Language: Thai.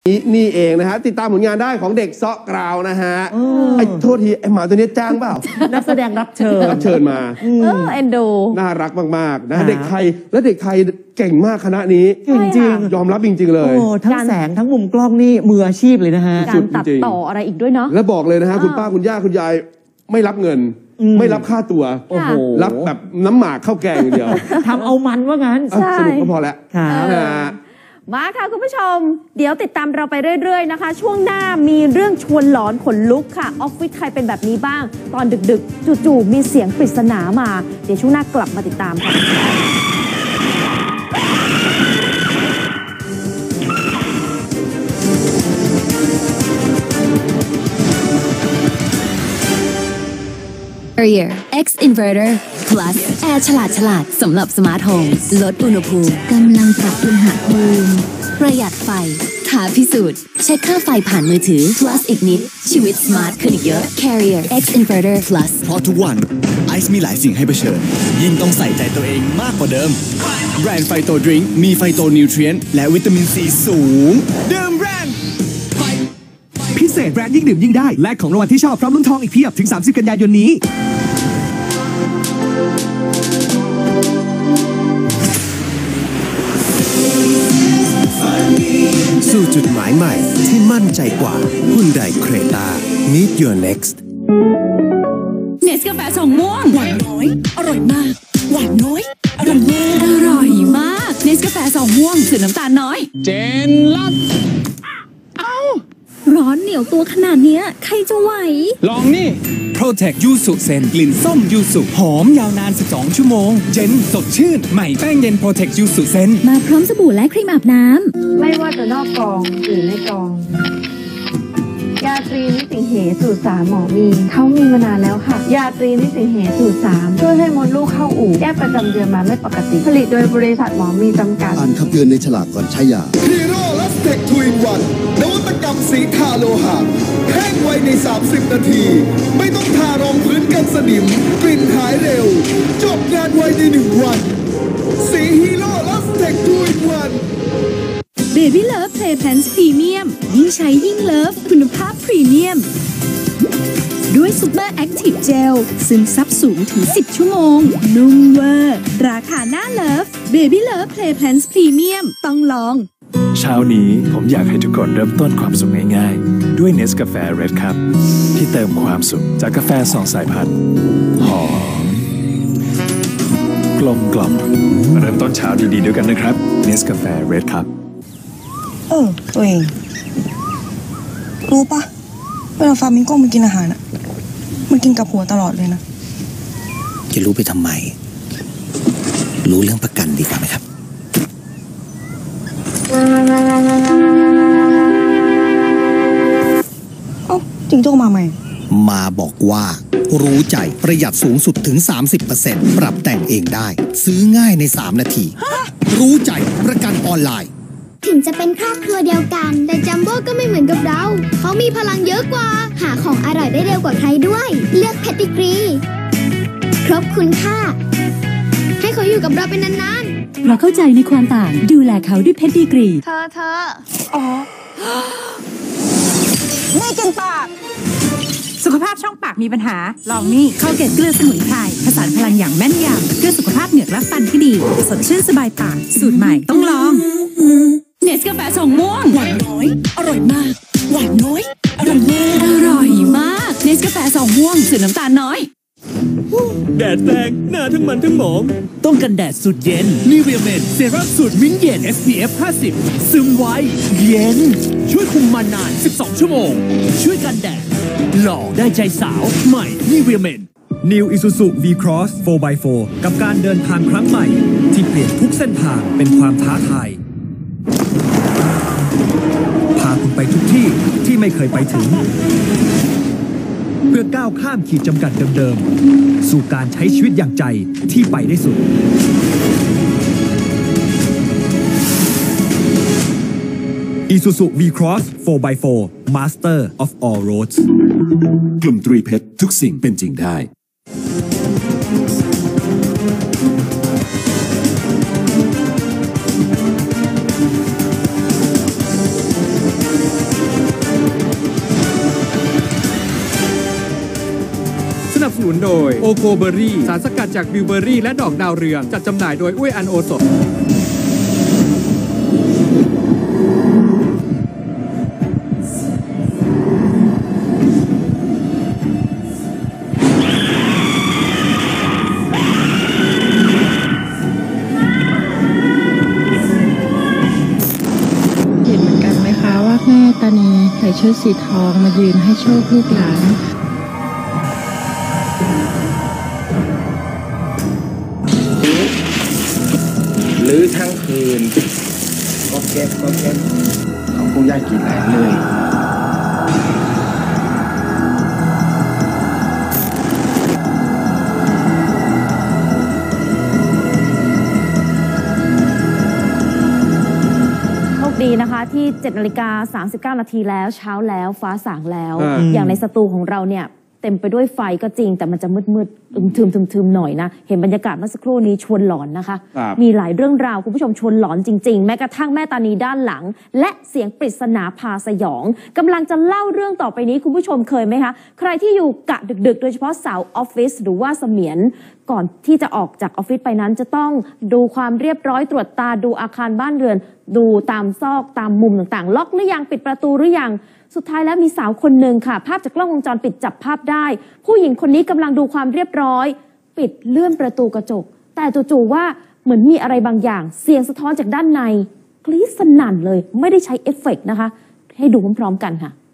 นี่เองนะฮะติดตามผลงานได้ของเด็กเซาะกราวนะฮะไอ้โทษทีไอ้หมาตัวนี้จ้างเปล่านักแสดงรับเชิญมาเอ็นดูน่ารักมากๆนะเด็กไทยและเด็กไทยเก่งมากคณะนี้จริงยอมรับจริงๆเลยทั้งแสงทั้งมุมกล้องนี่มืออาชีพเลยนะฮะการตัดต่ออะไรอีกด้วยเนาะและบอกเลยนะฮะคุณป้าคุณย่าคุณยายไม่รับเงินไม่รับค่าตัวรับแบบน้ำหมากข้าวแกงอย่างเดียวทำเอามันว่างั้นสนุกก็พอแล้วมาค่ะคุณผู้ชมเดี๋ยวติดตามเราไปเรื่อยๆนะคะช่วงหน้ามีเรื่องชวนหลอนขนลุกค่ะออฟฟิศใครเป็นแบบนี้บ้างตอนดึกๆจู่ๆมีเสียงปริศนามาเดี๋ยวช่วงหน้ากลับมาติดตามค่ะ Carrier X Inverter Plus แอร์ฉลาดสำหรับสมาร์ทโฮมลดอุณหภูมิกำลังปรับอุณหภูมิประหยัดไฟท้าพิสูจน์เช็คค่าไฟผ่านมือถือ Plus อีกนิดชีวิตสมาร์ทขึ้นอีกเยอะ Carrier X Inverter Plus เพราะทุกวันไอซ์มีหลายสิ่งให้เผชิญยิ่งต้องใส่ใจตัวเองมากกว่าเดิมแบรนด์ไฟโตดริงก์มีไฟโตนิวเทรียนต์และวิตามินซีสูงดื่มแบรนด์พิเศษแบรนด์ยิ่งดื่มยิ่งได้และของรางวัลที่ชอบพร้อมลุ้นทองอีกเพียบถึง30 กันยายนนี้สู่จุดหมายใหม่ที่มั่นใจกว่า Hyundai Creta Meet Your Next เนสกาแฟส่งม่วงหวานน้อยอร่อยมากหวานน้อยอร่อยมากอร่อยมากเนสกาแฟส่งม่วงสื่อน้ำตาลน้อยเจนลัดร้อนเหนียวตัวขนาดนี้ใครจะไหวลองนี่ Protect ยูสุเซนกลิ่นส้มยูสุหอมยาวนาน12 ชั่วโมงเจนสดชื่นใหม่แป้งเย็น Protect ยูสุเซนมาพร้อมสบู่และครีมอาบน้ำไม่ว่าจะนอกกองหรือในกองยาตรีนิสิงเหสูตร3หมอมีเขามีมานานแล้วค่ะยาตรีนิสิงเหสูตร3ช่วยให้มดลูกเข้าอู่แยกประจำเดือนมาไม่ปกติผลิตโดยบริษัทหมอมีจำกัดอ่านคำเตือนในฉลากก่อนใช้ยาฮีโร่ลัสเทคทูอินวันนวัตกรรมสีทาโลหะแห้งไวใน30 นาทีไม่ต้องทารองพื้นกันสนิมกลิ่นหายเร็วจบงานไวใน1 วันสีฮีโร่ลัสเทคทูอินวัน Baby Love Play Pants Premium ยิ่งใช้ยิ่งเลิฟคุณภาพพรีเมียมด้วย Super Active Gel ซึมซับสูงถึง10 ชั่วโมงนุ่มเวอร์ราคาน่าเลิฟ Baby Love Play Pants Premium ต้องลองเช้านี้ผมอยากให้ทุกคนเริ่มต้นความสุขง่ายๆด้วย Nescafe Red Cup ที่เติมความสุขจากกาแฟ2 สายพันธุ์หอมกลมกล่อมเริ่มต้นเช้าดีๆด้วยกันนะครับ Nescafe Red Cup ตัวเองรู้ปะเวลาฟามิงโก้มันกินอาหารมันกินกับหัวตลอดเลยนะจะรู้ไปทำไมรู้เรื่องประกันดีกว่าไหมครับจิงโจ้มาใหม่มาบอกว่ารู้ใจประหยัดสูงสุดถึง 30% ปรับแต่งเองได้ซื้อง่ายใน3 นาทีรู้ใจประกันออนไลน์ถึงจะเป็นครอบครัวเดียวกันแต่จัมโบ้ก็ไม่เหมือนกับเราเขามีพลังเยอะกว่าหาของอร่อยได้เร็วกว่าใครด้วยเลือกเพดิกรีครบคุณค่าให้เขาอยู่กับเราเป็นนานๆเพราะเข้าใจในความต่างดูแลเขาด้วยเพดิกรีเธออ๋อไม่กินปากสุขภาพช่องปากมีปัญหาลองนี่คอลเกตเกลือสมุนไพรผสานพลังอย่างแม่นยำเพื่อสุขภาพเหงือกและฟันที่ดีสดชื่นสบายปากสูตรใหม่ต้องลองเนสกาแฟส่งม่วงหวานน้อยอร่อยมากหวานน้อยอร่อยมากอร่อยมากเนสกาแฟส่งม่วงสื่อน้ำตาลน้อยแดดแรงหน้าทั้งมันทั้งหมองต้องกันแดดสุดเย็นนิเวียเมนเซรั่มสูตรมิ้นเย็น SPF 50ซึมไวเย็นช่วยคุมมันนาน12 ชั่วโมงช่วยกันแดดหล่อได้ใจสาวใหม่นิเวียเมน New Isuzu V-Cross 4x4 กับการเดินทางครั้งใหม่ที่เปลี่ยนทุกเส้นทางเป็นความท้าทายพาคุณไปทุกที่ที่ไม่เคยไปถึงเพื่อก้าวข้ามขีดจำกัดเดิมๆสู่การใช้ชีวิตอย่างใจที่ไปได้สุด Isuzu V-Cross 4x4 Master of all roads กลุ่มตรีเพชรทุกสิ่งเป็นจริงได้นุนโดยโอโกเบอรี่สารสกัดจากบิวเบอรี่และดอกดาวเรืองจัดจำหน่ายโดยอุ้ยอันโอสถเห็นเหมือนกันไหมคะว่าแม่ตานีใส่ชุดสีทองมายืนให้โชคลูกหลานหรือทั้งคืนก็เก็บของผู้ยากกินแหลเลยดีนะคะที่ 7:39 นาทีแล้วเช้าแล้วฟ้าสางแล้ว อย่างในสตูของเราเนี่ยเต็มไปด้วยไฟก็จริงแต่มันจะมืดๆทึมๆหน่อยนะเห็นบรรยากาศเมื่อสักครู่นี้ชวนหลอนนะคะมีหลายเรื่องราวคุณผู้ชมชวนหลอนจริงๆแม้กระทั่งแม่ตานีด้านหลังและเสียงปริศนาพาสยองกำลังจะเล่าเรื่องต่อไปนี้คุณผู้ชมเคยไหมคะใครที่อยู่กะดึกๆโดยเฉพาะสาวออฟฟิศหรือว่าเสมียนก่อนที่จะออกจากออฟฟิศไปนั้นจะต้องดูความเรียบร้อยตรวจตาดูอาคารบ้านเรือนดูตามซอกตามมุมต่างๆล็อกหรือยังปิดประตูหรือยังสุดท้ายแล้วมีสาวคนหนึ่งค่ะภาพจากกล้องวงจรปิดจับภาพได้ผู้หญิงคนนี้กำลังดูความเรียบร้อยปิดเลื่อนประตูกระจกแต่จู่ๆว่าเหมือนมีอะไรบางอย่างเสียงสะท้อนจากด้านในกรี๊ดสนั่นเลยไม่ได้ใช้เอฟเฟกต์นะคะให้ดูพร้อมๆกันค่ะ